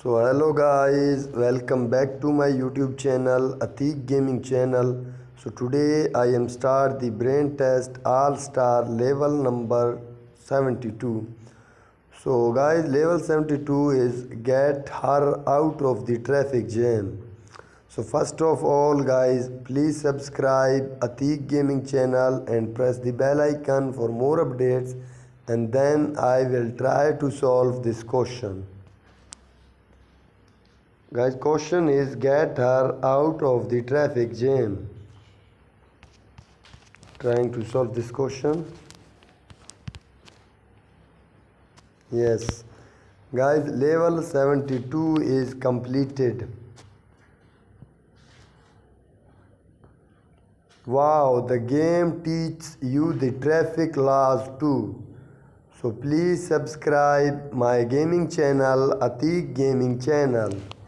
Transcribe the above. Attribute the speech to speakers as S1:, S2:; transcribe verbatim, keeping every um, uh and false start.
S1: So hello guys, welcome back to my YouTube channel, Atiq Gaming channel. So today I am start the brain test all star level number seventy-two. So guys, level seventy-two is get her out of the traffic jam. So first of all guys, please subscribe Atiq Gaming channel and press the bell icon for more updates, and then I will try to solve this question. Guys, question is get her out of the traffic jam. Trying to solve this question. Yes. Guys, level seventy-two is completed. Wow, the game teaches you the traffic laws too. So please subscribe my gaming channel, Atiq Gaming channel.